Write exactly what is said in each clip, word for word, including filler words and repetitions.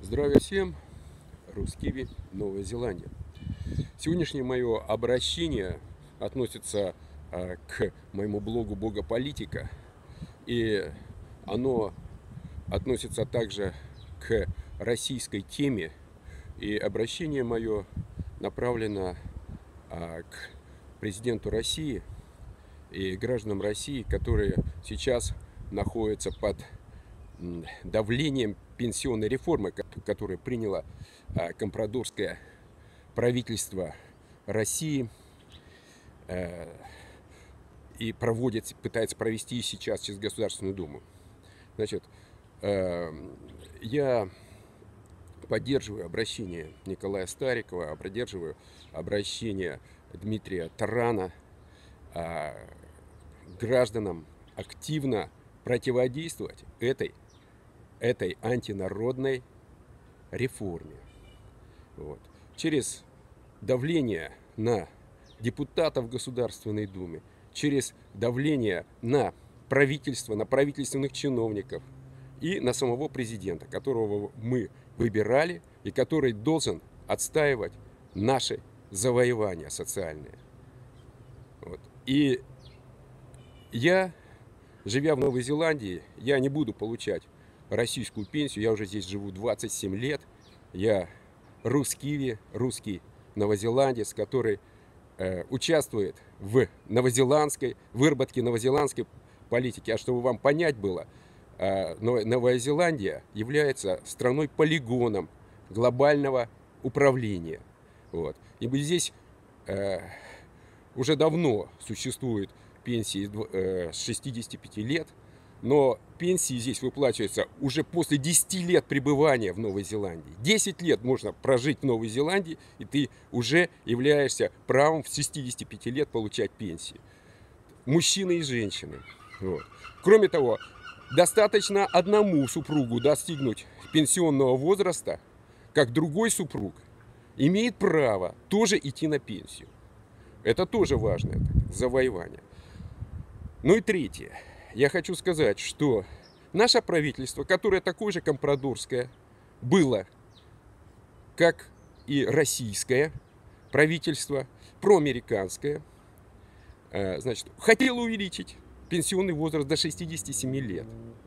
Здравия всем, Рускиви, Новая Зеландия. Сегодняшнее мое обращение относится а, к моему блогу Бога Политика, и оно относится также к российской теме, и обращение мое направлено а, к президенту России и гражданам России, которые сейчас находятся под давлением пенсионной реформы, которую приняло компрадорское правительство России и проводит, пытается провести сейчас через Государственную Думу. Значит, я поддерживаю обращение Николая Старикова, поддерживаю обращение Дмитрия Тарана гражданам активно противодействовать этой, этой антинародной реформе. Вот. Через давление на депутатов Государственной Думы, через давление на правительство, на правительственных чиновников и на самого президента, которого мы выбирали и который должен отстаивать наши завоевания социальные. Вот. И я, живя в Новой Зеландии, я не буду получать российскую пенсию. Я уже здесь живу двадцать семь лет. Я рускиви, русский новозеландец, который э, участвует в новозеландской выработке новозеландской политики. А чтобы вам понять было, э, Новая Зеландия является страной-полигоном глобального управления. Вот. И здесь э, уже давно существует пенсии с шестидесяти пяти лет, но пенсии здесь выплачиваются уже после десяти лет пребывания в Новой Зеландии. десять лет можно прожить в Новой Зеландии, и ты уже являешься правом в шестидесяти пяти лет получать пенсии. Мужчины и женщины. Вот. Кроме того, достаточно одному супругу достигнуть пенсионного возраста, как другой супруг имеет право тоже идти на пенсию. Это тоже важное завоевание. Ну и третье. Я хочу сказать, что наше правительство, которое такое же компрадорское было, как и российское правительство, проамериканское, значит, хотело увеличить пенсионный возраст до шестидесяти семи лет.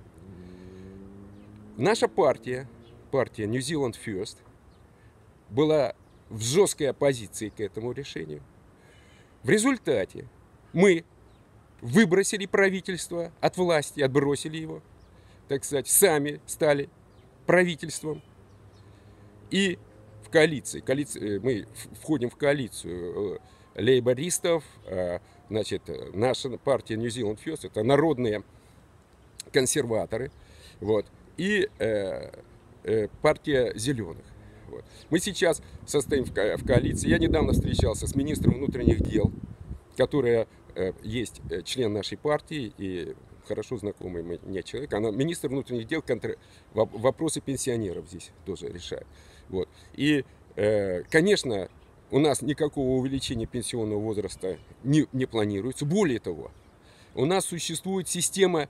Наша партия, партия New Zealand First, была в жесткой оппозиции к этому решению. В результате мы выбросили правительство от власти, отбросили его, так сказать, сами стали правительством. И в коалиции, коалиции мы входим в коалицию лейбористов, значит, наша партия New Zealand First, это народные консерваторы, вот, и э, э, партия зеленых. Вот. Мы сейчас состоим в, ко в коалиции. Я недавно встречался с министром внутренних дел, которая есть член нашей партии и хорошо знакомый мне человек. Она министр внутренних дел, контр... вопросы пенсионеров здесь тоже решает. Вот. И, конечно, у нас никакого увеличения пенсионного возраста не, не планируется. Более того, у нас существует система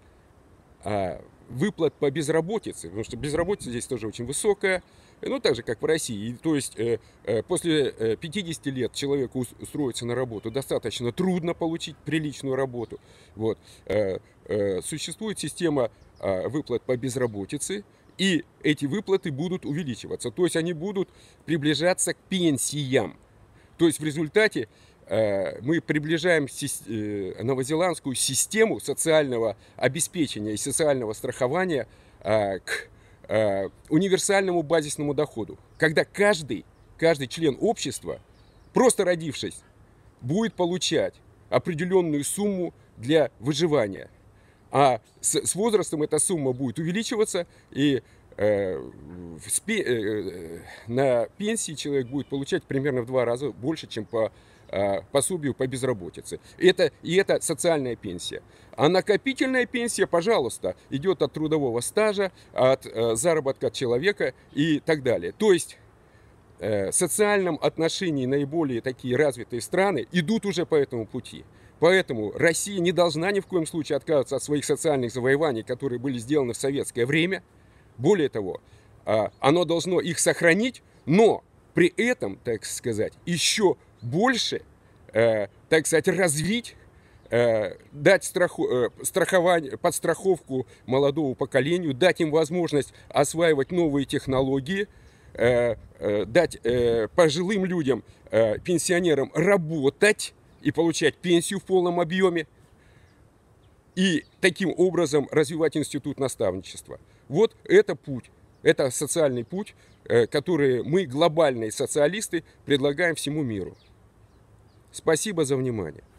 выплат по безработице, потому что безработица здесь тоже очень высокая, ну так же, как в России. То есть э, э, после пятидесяти лет человеку устроиться на работу достаточно трудно получить приличную работу. Вот. Э, э, существует система э, выплат по безработице, и эти выплаты будут увеличиваться. То есть они будут приближаться к пенсиям. То есть в результате мы приближаем новозеландскую систему социального обеспечения и социального страхования к универсальному базисному доходу, когда каждый, каждый член общества, просто родившись, будет получать определенную сумму для выживания. А с, с возрастом эта сумма будет увеличиваться, и э, в спе, э, на пенсии человек будет получать примерно в два раза больше, чем по пособию по безработице. Это, и это социальная пенсия. А накопительная пенсия, пожалуйста, идет от трудового стажа, от э, заработка человека и так далее. То есть э, в социальном отношении наиболее такие развитые страны идут уже по этому пути. Поэтому Россия не должна ни в коем случае отказываться от своих социальных завоеваний, которые были сделаны в советское время. Более того, а, оно должно их сохранить, но при этом, так сказать, еще больше, э, так сказать, развить, э, дать страху, э, страхование, подстраховку молодому поколению, дать им возможность осваивать новые технологии, э, э, дать э, пожилым людям, э, пенсионерам работать и получать пенсию в полном объеме, и таким образом развивать институт наставничества. Вот это путь, это социальный путь, который мы, глобальные социалисты, предлагаем всему миру. Спасибо за внимание.